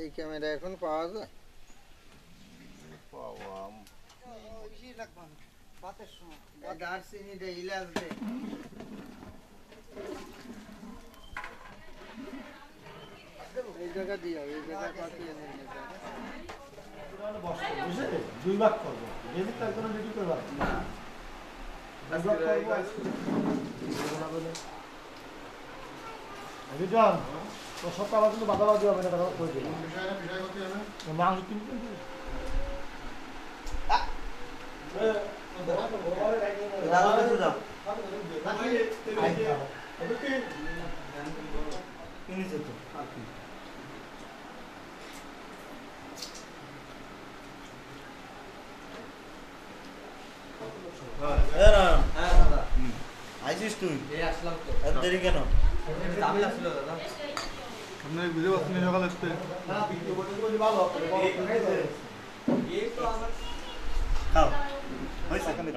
এই ক্যামেরা এখন পাওয়া যায়? দারচিনিটা ইলাচ দে। এই জায়গা দিয়ে এই জায়গা পাঠিয়ে নেন। দুই ভাগ করবো, বেশি তার কোনো রেডি করবো না। রিটার্ন তো সপ্তাহ কিন্তু বাদাবাদি হবে না, করে দিলাম মাংস কিনতে আইসিস তুই? আসলাম তো। এত দেরি কেন? ঝামেলা ছিল দাদা। আপনার ভিডিও আপনি সকালে আসতে খাও হয়েছে এখানে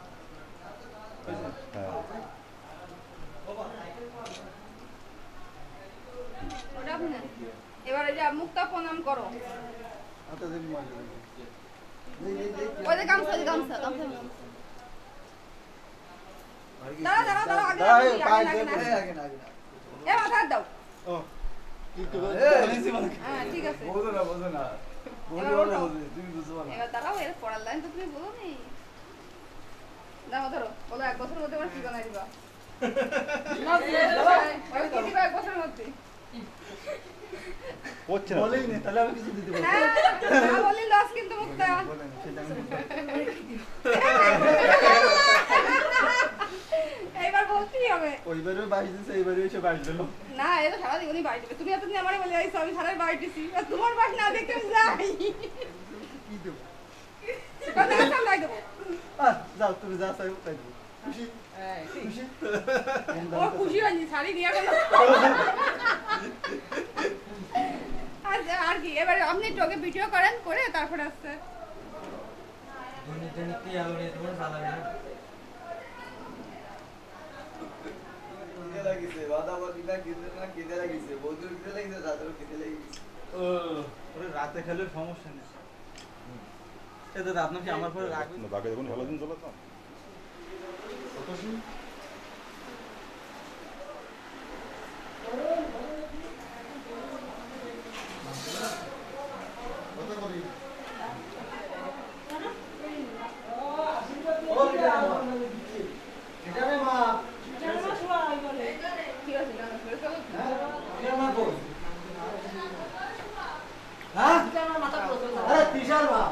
এবারে যা মুক্তা প্রণাম করো। ওই যে গামছা গামছা গামছা দাঁড়া দাঁড়া দাঁড়া আগে আগে এ মাথা দাও। ও কি তো হ্যাঁ ঠিক আছে বোঝো না তুমি বুঝো না। এবার দাঁড়াও এর পড়ার লাইন তো তুমি বলো নি। দাও ধরো বলো 1 বছরের মধ্যে আমার কি বানাই দিবা? না ওই কি দিবা 1 বছরের মধ্যে? হচ্ছে না বলেই নে, তাহলে আমি কিছু দিতে পারবো না বলি লস কিন্তু মুক্তা বলেন সেটা আমি এইবার বলতেই হবে। ওইবারে 22 দিছে, এইবারে এসে 22 দিল না এটা সারা জীবনই বাড়ি দিবে। তুমি এতদিন আমারে বলে আইছো আমি সারাই বাড়ি দিছি। আর তোমার বাস না দেখতে আমি যাই কি দেব? কত টাকা লাই দেবো? যাও তুমি যা চাইও তাই দেব। খুশি? খুশি? ও খুশি হয়নি শাড়ি নিয়ে গেল। আচ্ছা আর কি এবারে আপনি টোকে ভিডিও করেন করে তারপর আসছে কি আলো রে তোমার সালা না কিনে লাগিছে বাদাবাদি না কিনে লাগিছে বন্ধুর কিনে লাগিছে দাদার কিনে লাগিছে ও ওরে রাতে খেলে সমস্যা নেই। এ দাদা আপনার কি আমার পরে রাখবেন না বাকি দেখুন ভালো দিন চলে তো কত শুন কত করি ও এটা রে মা কি আছে গান শুরু করো এটা মা কই হ্যাঁ আরে তিশার মা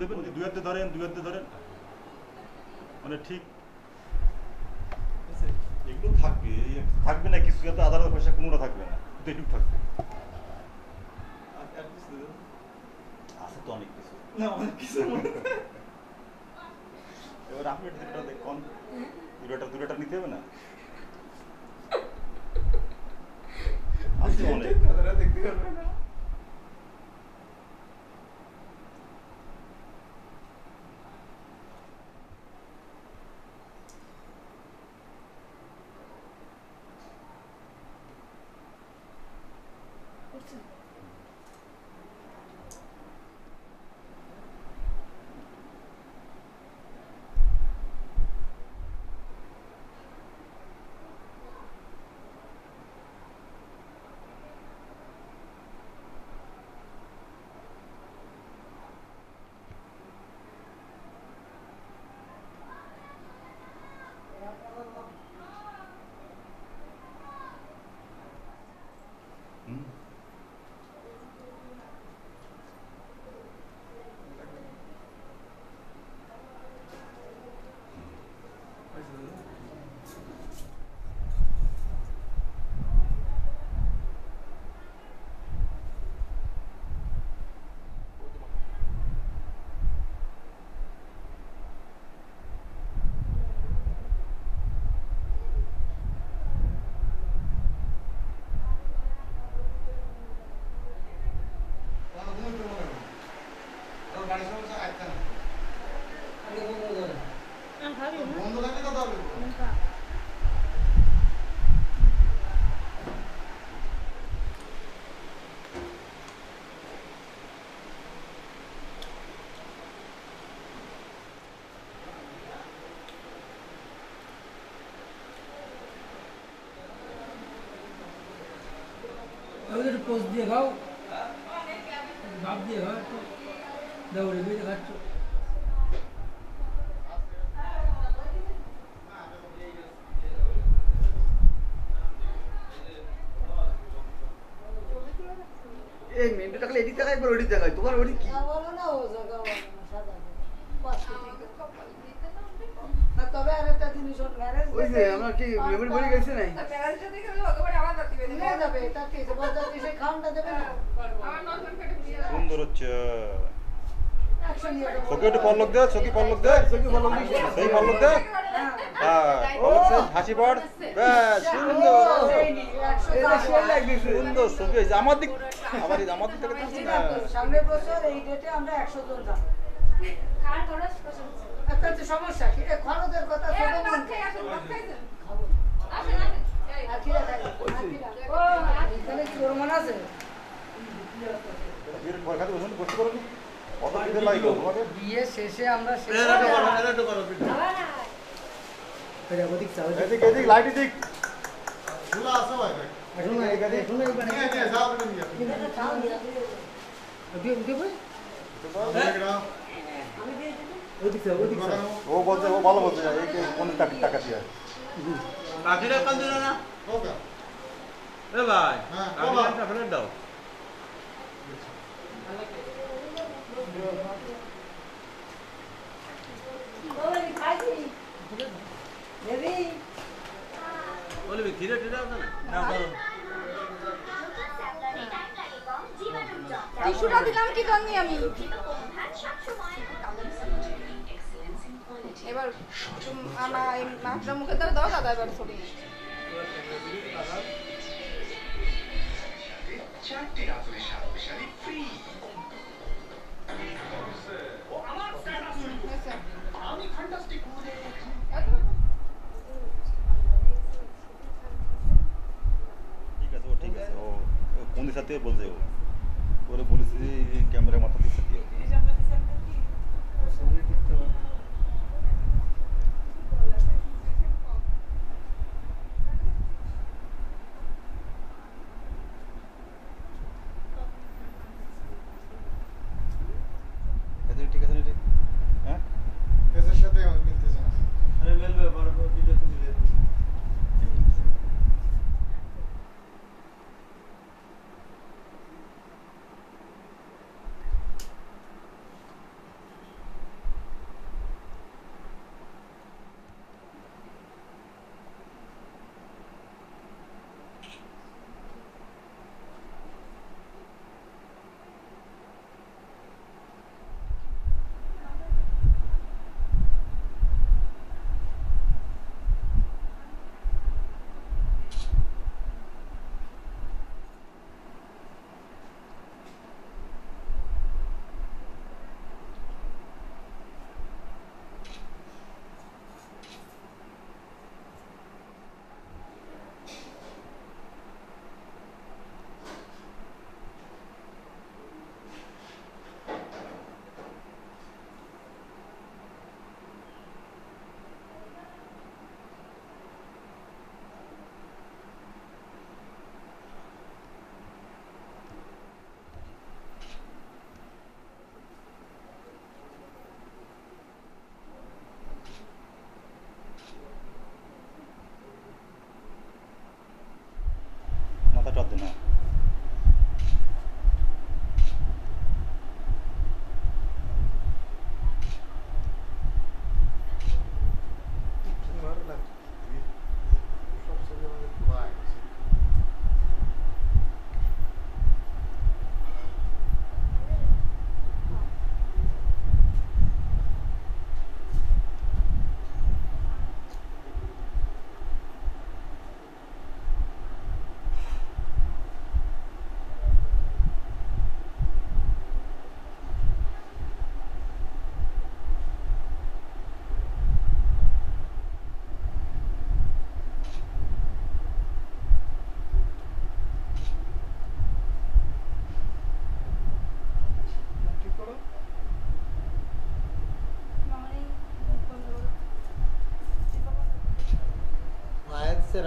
দেবেন, দুই হাতে ধরেন মানে ঠিক এগুলো থাকবে না কিছু, যাতে আধার পয়সা কোনোটা থাকবে না, কিন্তু এটুকু থাকবে। আছে তো অনেক কিছু, না অনেক কিছু এবার আপনি দুটা দেখুন, দুটা নিতে হবে না, আছে অনেক। আপনারা দেখতে পারবেন না। হুম। ওদের পোস্ট দিয়ে খাও, ভাব দিয়ে খাও, একটু দৌড়ে বেরিয়ে খাচ্ছ। এই মেন্টু টাকলে এদিক দেখায় একবার ওদিক দেখায়, তোমার ওদিক কি? তবে আরেকটা জিনিস ওর ম্যারেজ ওই যে আমার কি মেমোরি বলে গেছে নাই? তার প্যারেন্টসটা দেখে আমি অতবার আবার রাখতে পেরে নিয়ে যাবে, তার কি আছে, বলতে সে খাওয়ানটা দেবে না। আমার নজন কেটে দিয়ে যাবে। সুন্দর হচ্ছে। একশো নিয়ে যাবো। চোখে একটু পলক দে, চোখে পলক দে, চোখে পলক দিস। সেই পলক দে, হ্যাঁ পলক দে, হাসি পড়, ব্যাস সুন্দর এটা শেয়ার লাগতেছে। সুন্দর ছবি হয়েছে। আমার দিক থেকে দেখছি না। সামনের বছর এই ডেটে আমরা 100 জন যাবো। একটা হচ্ছে সমস্যা কি, এই খরচের কথা এই ছোট ভাত মন খেয়ে আসুন, ভাত খাইছেন? খাবো। আসেন, আসেন। এই, আর কিরা খাইবে? আর কিরা? ও, এখানে কি ওর মন আছে? বিয়ের পর খাতে বসুন, বসতে পারো নি? কত খিদে লাগলো তোমাকে? বিয়ে শেষে আমরা শেষ ওদিক চাও এদিক লাইট দিক। ও বলছে, ও ভালো বলছে, এই কোন টাকা দিয়ে। কাঠিটা কাল দিল না এ ভাই কাঠিটা ফেলে দাও বলবি ধীরে ধীরে আছে না টিস্যুটা দিলাম কি জানি আমি। এবার আমার এই মাছটা মুখে ধরে দাও দাদা, এবার ছবি নিই। ঠিক আছে, ও ঠিক আছে, ও কোন সাথে বলছে, ও ওরে বলেছে যে ক্যামেরা মাথা দিয়ে সাথে ঠিক আছে, হ্যাঁ আরে মেলবে বড় ভিডিও তুমি দে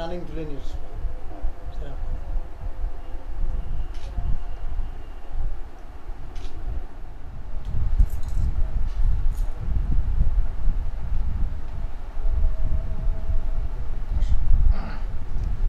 রানিং তুলে নিস